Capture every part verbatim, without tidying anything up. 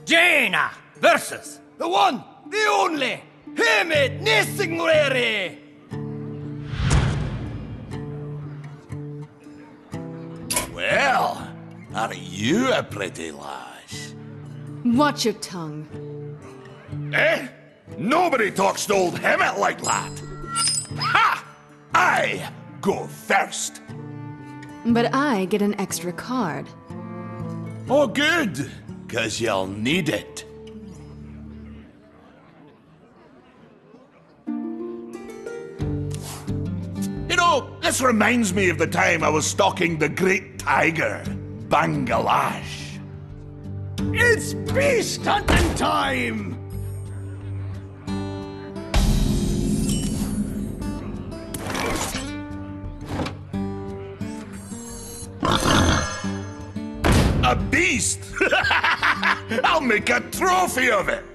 Jaina versus the one, the only, Hermit Nissinglere! Well, are you a pretty lass? Watch your tongue. Eh? Nobody talks to old Hemet like that. Ha! I go first. But I get an extra card. Oh, good, 'cause you'll need it. You know, this reminds me of the time I was stalking the great tiger, Bangalash. It's beast hunting time! A beast? I'll make a trophy of it.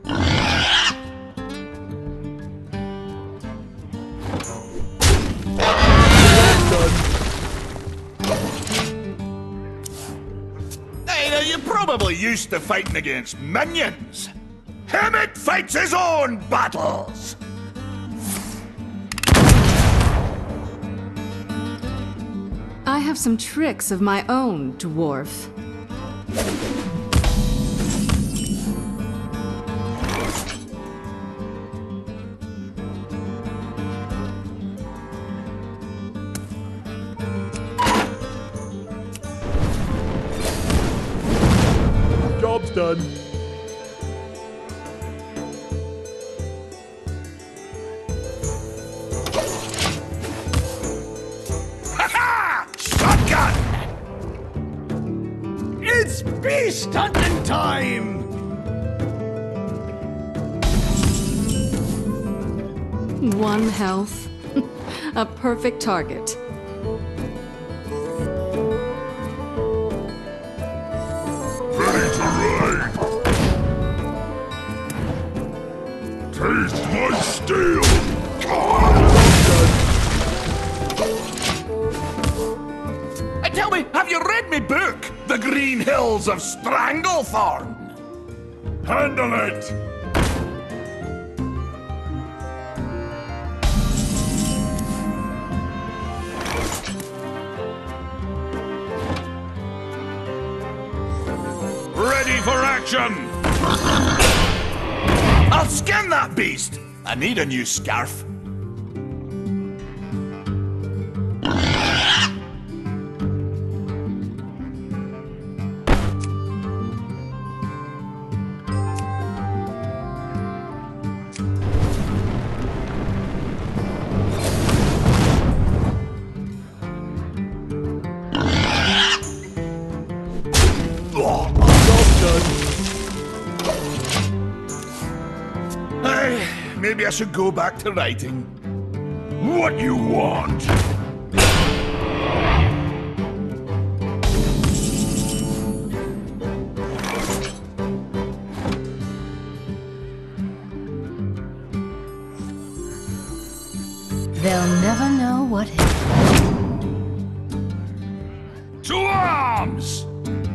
Hey, now you're probably used to fighting against minions. Hemet fights his own battles. I have some tricks of my own, dwarf. Job's done. It's beast hunting time! One health. A perfect target. Ready to ride! Taste my steel! And tell me, have you read me book, The Green Hills of Stranglethorn? Handle it! Ready for action! I'll skin that beast! I need a new scarf. Hey, maybe I should go back to writing. What you want? They'll never know what hit. To arms!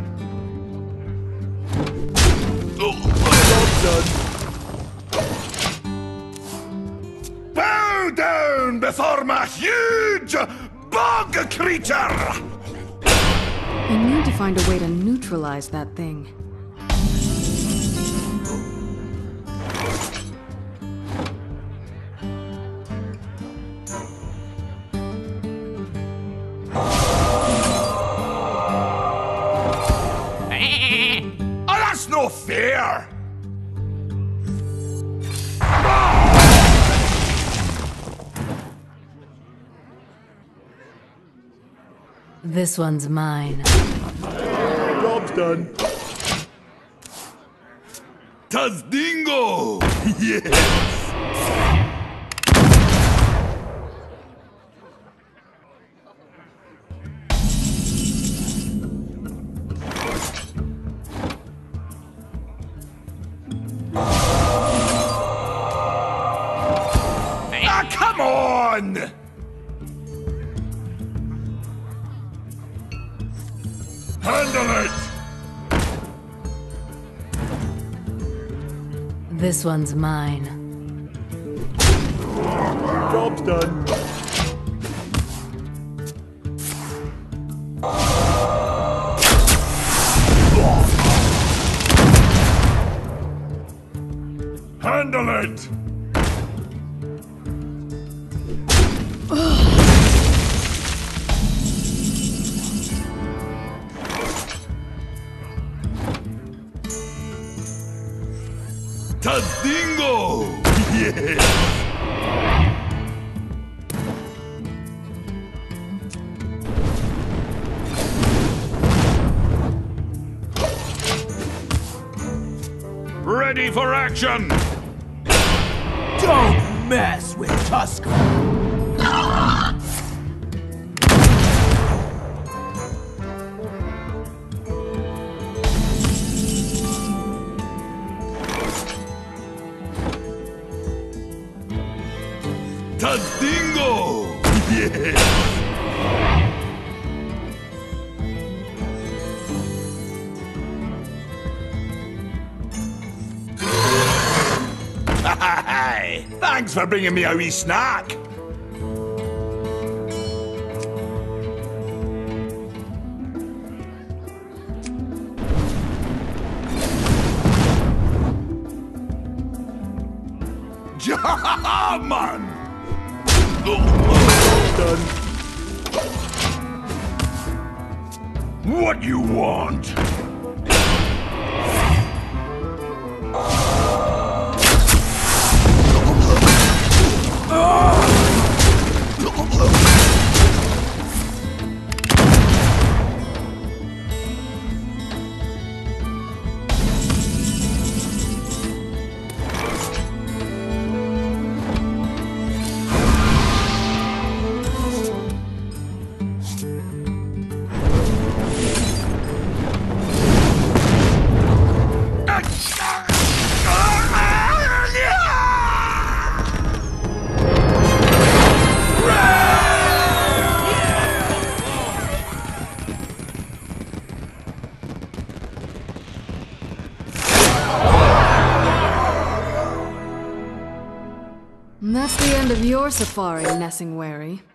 Bow down before my huge bog creature! I need to find a way to neutralize that thing. Oh, that's no fair! This one's mine. Job's done. Tazdingo! Yes! Ah, come on! Handle it! This one's mine. Job's done. Handle it! Tadingo! Yes! Ready for action! Don't mess with Tusker! Tadingo! Yes! Hey, thanks for bringing me a wee snack. Man! Done. What you want? And that's the end of your safari, Nessingwary.